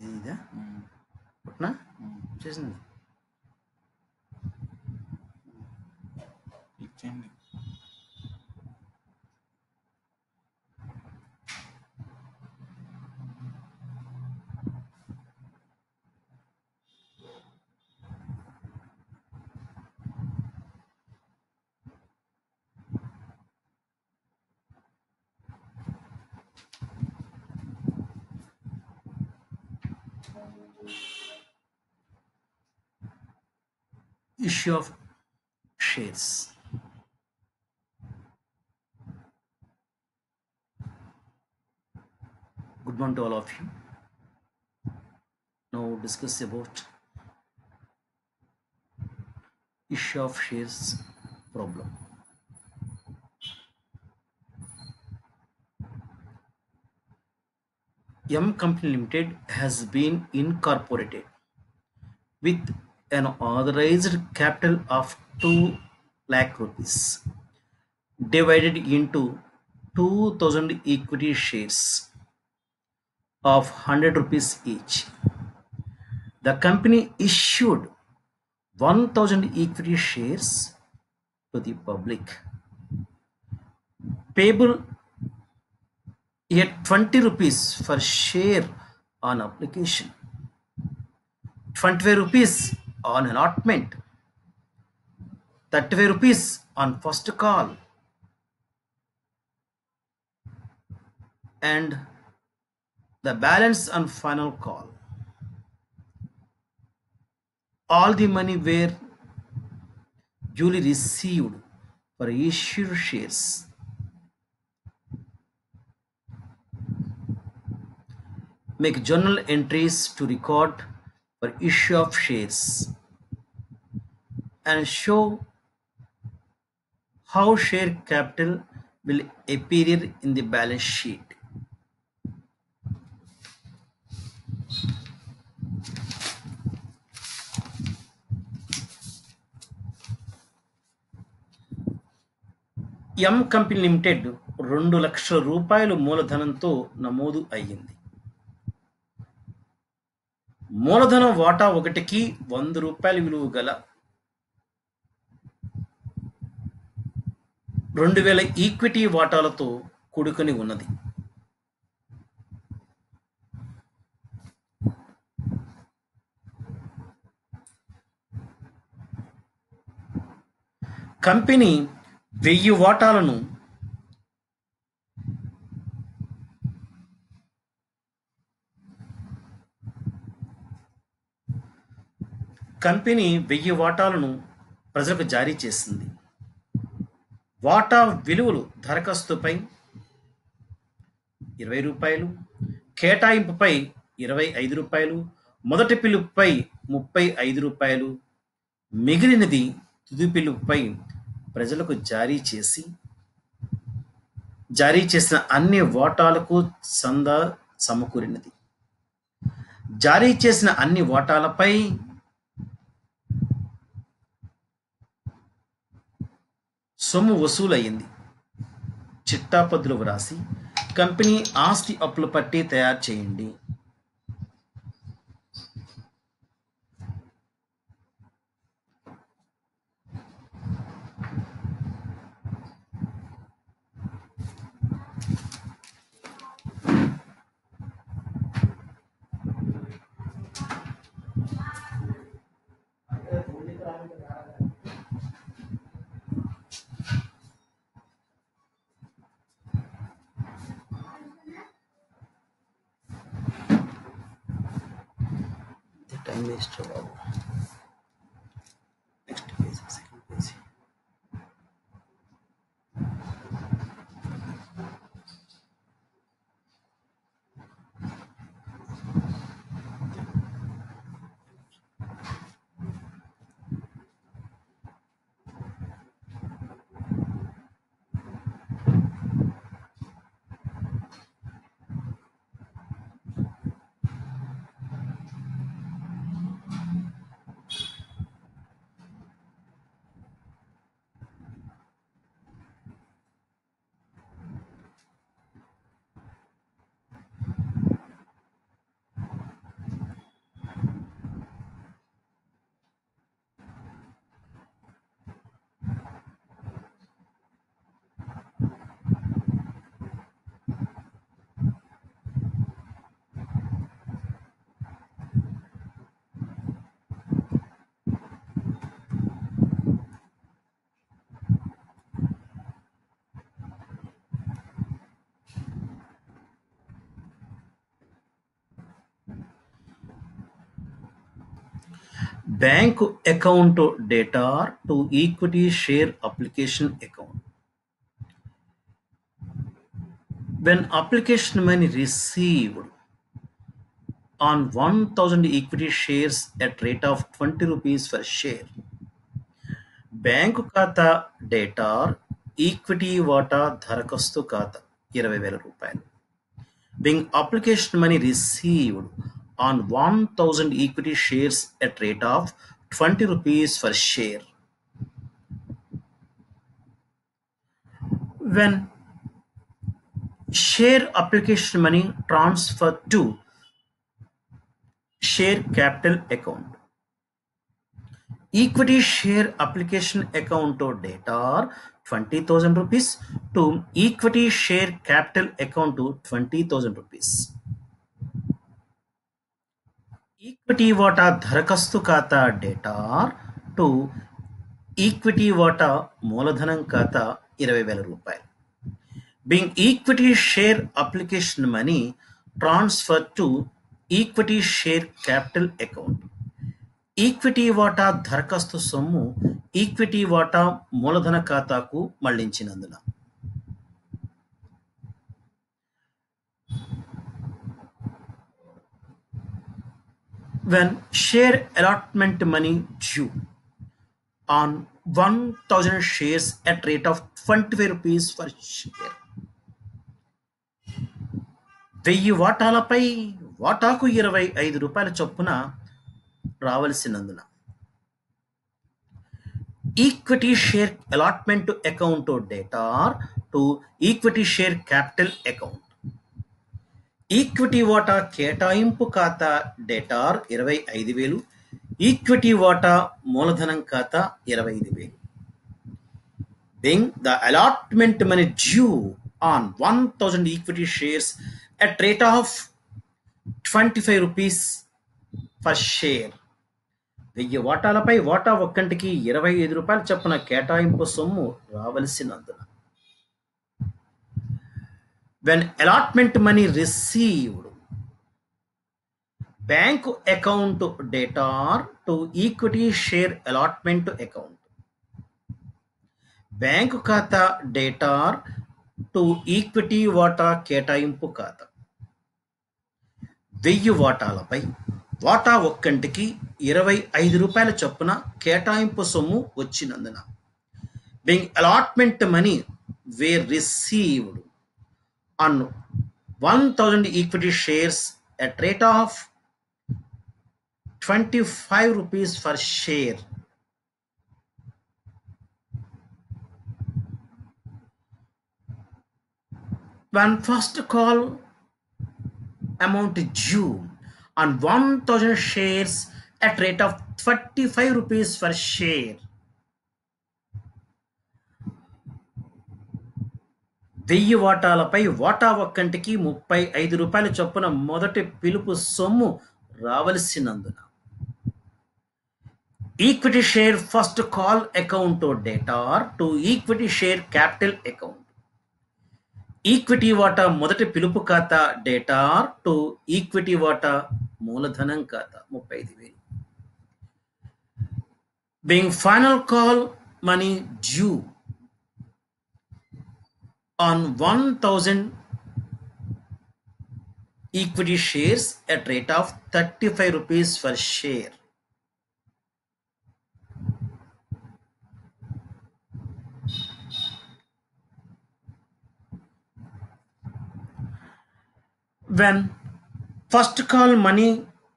ఇదా పుట్నా చేసింది ఇచ్చేయండి. issue of shares. Good morning to all of you. Now discuss about issue of shares problem. M Company Limited has been incorporated with an authorized capital of 2 lakh rupees divided into 2000 equity shares of 100 rupees each. The company issued 1000 equity shares to the public, payable at 20 rupees for share on application, 25 rupees on allotment, 35 rupees on first call, and the balance on final call. All the money were duly received for issued shares. Make journal entries to record for issue of shares and show how share capital will appear in the balance sheet. M company limited 2 లక్షల రూపాయలు మూలధనంతో నమోదు అయ్యింది. మూలధనం వాటా ఒకటికి 100 రూపాయల విలువ గల 2000 ఈక్విటీ వాటాలతో కూడుకొని ఉన్నది. కంపెనీ 1000 వాటాలను ప్రజలకు జారీ చేసింది. వాటా విలువలు దరఖాస్తుపై 20 రూపాయలు, కేటాయింపుపై 25 రూపాయలు, మొదటి పిలుపుపై 35 రూపాయలు, మిగిలినది తుది పిలుపుపై ప్రజలకు జారీ చేసిన అన్ని వాటాలకు సందా సమకూరినది. జారీ చేసిన అన్ని వాటాలపై సొమ్ము వసూలయ్యింది. చిట్టాపద్దులు వ్రాసి కంపెనీ ఆస్తి అప్పుల పట్టీ తయారు చేయండి. టైం వేస్ట్ బాబు. Next page, second page. bank account data to equity share application account. When application money received on 1000 equity shares at rate of 20 rupees per share, bank ఖాతా డేటార్ ఈక్విటీ వాటా దరఖాస్తు ఖాతా 20,000 రూపాయలు. Being application money received on 1000 equity shares at rate of 20 rupees per share. When share application money transfer to share capital account, equity share application account data 20,000 rupees to equity share capital account to 20,000 rupees. Equity వాటా దరఖాస్తు ఖాతా data to equity వాటా మూలధనం ఖాతా 20,000 రూపాయలు. Being equity share application money transfer to equity share capital account, equity వాటా దరఖాస్తు సొమ్ము ఈక్విటీ వాటా మూలధన ఖాతాకు మళ్లించినందున. When share allotment money due on 1000 shares at rate of 25 rupees per share, 1000 వాటాలపై వాటాకు 25 రూపాయల చొప్పున రావలసినందున equity share allotment account data to equity share capital account, equity వాటా కేటాయింపు ఖాతా డేటార్ 25,000, ఈక్విటీ వాటా మూలధనం ఖాతా 25,000. Being the allotment money due on 1000 equity shares at rate of 25 rupees per share, 1000 వాటాలపై వాటా ఒక్కంటికి 25 రూపాయల చొప్పున కేటాయింపు సొమ్ము రావలసినందున. When allotment money received, bank account data to equity share allotment account, bank ఖాతా డేటా టు ఈక్విటీ వాటా కేటాయింపు ఖాతా, 1000 వాటాలపై వాటా ఒక్కంటికి 25 రూపాయల చొప్పున కేటాయింపు సొమ్ము వచ్చినందున. Being allotment money were received on 1000 equity shares at rate of 25 rupees per share, when first call amount due on 1000 shares at rate of 35 rupees per share, 1000 వాటాలపై వాటా ఒక్కంటికి 35 రూపాయల చొప్పున మొదటి పిలుపు సొమ్ము రావలసినందున. Equity share first call account data to equity share capital account, equity వాటా మొదటి పిలుపు ఖాతా డేటా టు ఈక్విటీ వాటా మూలధనం ఖాతా 35,000. Being final call money due on 1000 equity shares at rate of 35 rupees per share, when first call money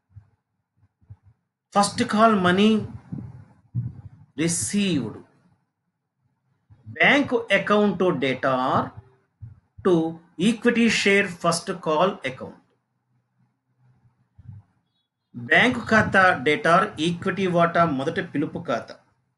received, bank account data to equity share first call account, bank ఖాతా data equity వాటా మొదటి పిలుపు ఖాతా,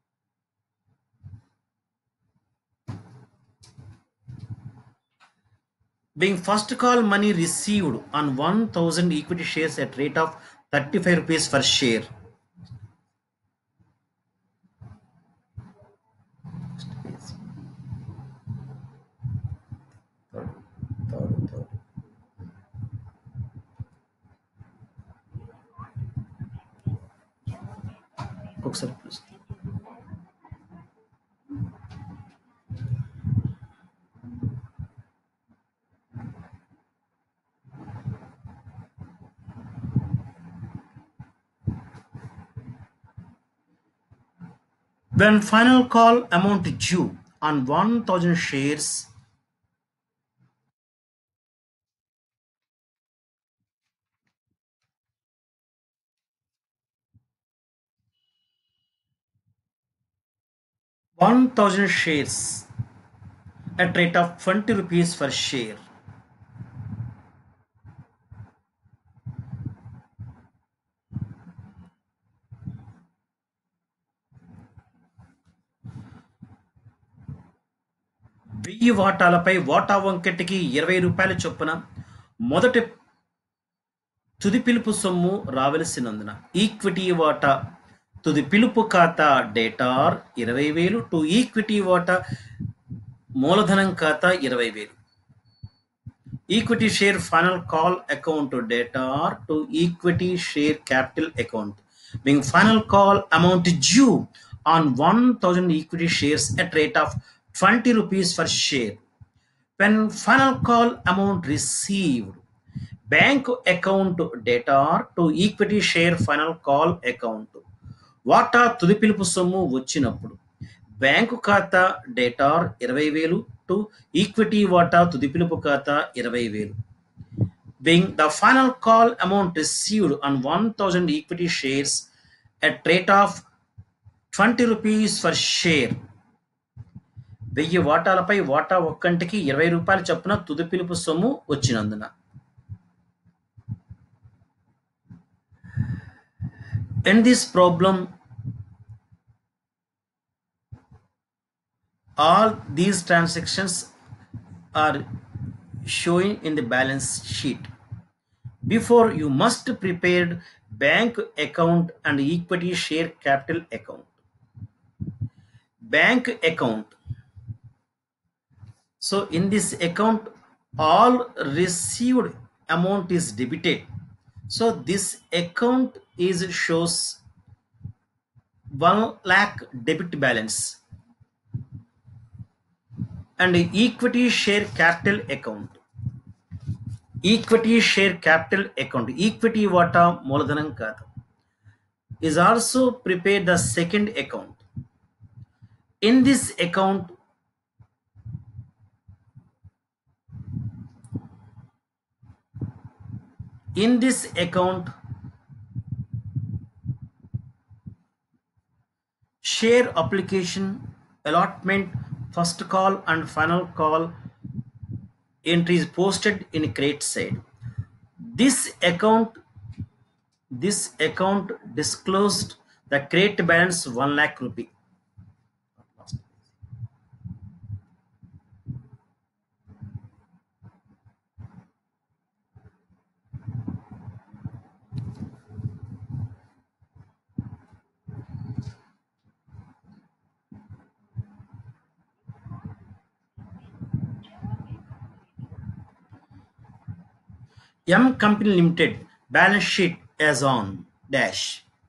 being first call money received on 1000 equity shares at rate of 35 rupees per share, ఒకసారి please. When final call amount due on 1000 shares, at rate of 20 rupees per share. వెయ్యి వాటాలపై వాటా వంకెటికి 20 రూపాయల చొప్పున మొదటి తుది పిలుపు సొమ్ము రావలసినందున ఈక్విటీ వాటా తుది పిలుపు ఖాతా డేటార్ 20,000 టు ఈక్విటీ వాటా మూలధనం ఖాతా 20,000. Equity share final call account debtor to equity share capital account being final call amount due on 1000 equity shares at rate of 20 rupees per share. When final call amount received, bank account debtor to equity share final call account వాటా తుది పిలుపు సొమ్ము వచ్చినప్పుడు bank ఖాతా debtor 20,000 to equity వాటా తుది పిలుపు ఖాతా 20,000. Being the final call amount received on 1000 equity shares at rate of 20 rupees per share. 1000 వాటాలపై వాటా ఒక్కంటికి 20 రూపాయల చొప్పున తుది పిలుపు సొమ్ము వచ్చినందున. In this problem, all these transactions are showing in the balance sheet. Before, you must prepare bank account and equity share capital account. Bank account. So in this account, all received amount is debited. So this account shows 1 lakh debit balance. And equity share capital account. Equity share capital account, equity వాటా మూలధనం ఖాతా, is also prepared the second account. In this account, share application, allotment, first call and final call entries posted in credit side. This account disclosed the credit balance 1 lakh rupee. M Company Limited balance sheet as on dash.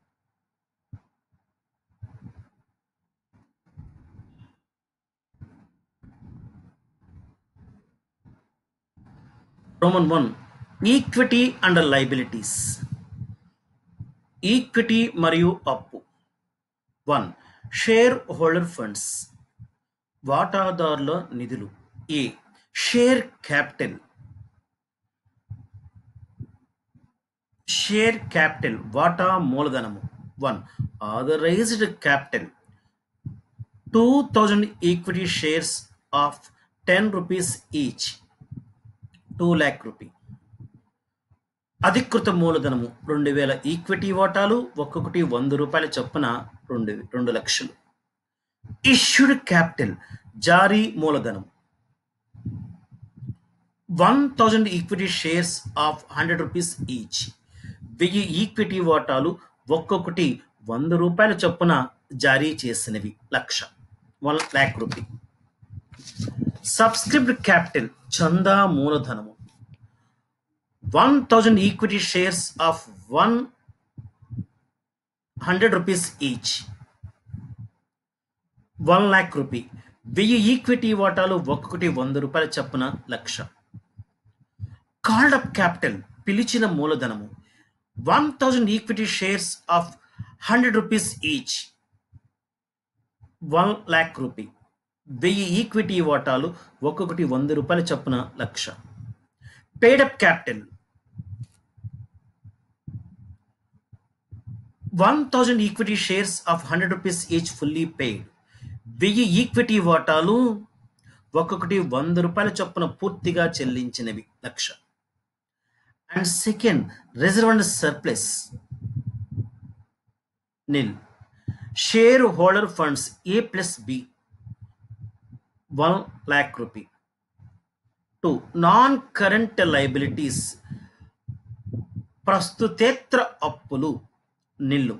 Roman 1, equity and liabilities. Equity మరియు అప్పు. 1. Share holder funds, వాటాదారుల నిధులు. A. Share capital. Share capital వాటా మూలధనము. 1. Authorised capital 2000 equity shares of 10 rupees each, 2 lakh rupee. అధికృత మూలధనము 2000 equity వాటాలు, ఒక్కొక్కటి 100 రూపాయల చొప్పున 2 లక్షలు. ఇష్యూడ్ క్యాపిటల్ జారీ మూలధనం 1000 equity shares of 100 rupees each, 1000 equity వాటాలు ఒక్కొక్కటి 100 రూపాయల చొప్పున జారీ చేసినవి, 1 lakh rupee. సబ్స్క్రిప్ట్ క్యాపిటల్ చందా మూలధనము 1000 equity shares of 1 100 rupees each. 1 lakh rupee. 1000 equity వాటాలు ఒక్కొక్కటి 100 రూపాయల చొప్పున లక్ష. కాల్డ్ అప్ క్యాపిటల్ పిలిచిన మూలధనము 1000 equity shares of 100 rupees each. 1 lakh rupee. 1000 equity వాటాలు ఒక్కొక్కటి 100 రూపాయల చొప్పున lakh. Paid up capital 1000 equity shares of 100 rupees each fully paid. 1000 equity వాటాలు ఒక్కొక్కటి 100 రూపాయల చొప్పున పూర్తిగా చెల్లించినవి lakh. And second, reserve and surplus nil. Share holder funds A+B 1 lakh rupee. 2. Non current liabilities ప్రస్తుతేతర అప్పులు నిల్లు.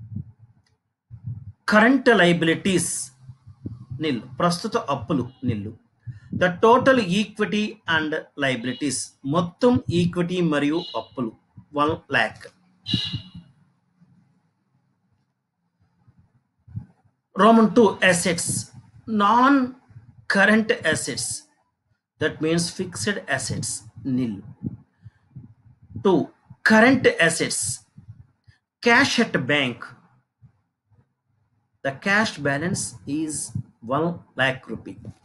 కరెంట్ లయబిలిటీస్ నిల్, ప్రస్తుత అప్పులు nil. The total equity and liabilities, మొత్తం ఈక్విటీ మరియు అప్పులు 1 lakh. Roman 2, assets. Non current assets, that means fixed assets, nil. 2. Current assets, cash at bank. The cash balance is 1 lakh rupee.